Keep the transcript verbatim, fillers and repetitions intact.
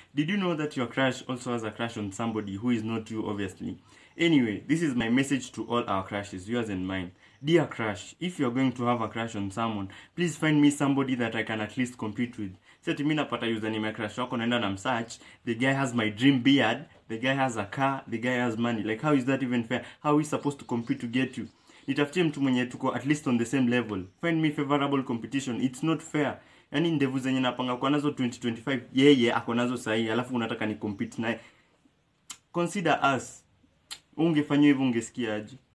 Did you know that your crush also has a crush on somebody who is not you, obviously? Anyway, this is my message to all our crushes, yours and mine. Dear crush, if you're going to have a crush on someone, please find me somebody that I can at least compete with. Say to me napata username ya crush wako naenda na msearch, the guy has my dream beard, the guy has a car, the guy has money. Like, how is that even fair? How are we supposed to compete to get you? Nitafutie mtu mwenye tuko at least on the same level. Find me favorable competition. It's not fair. Yaani ndevu zenye napanga kwa nazo twenty twenty-five, yeye ako nazo sahi, alafu unataka ni compete naye. Consider us. Ungefanya hivyo ungesikia aje?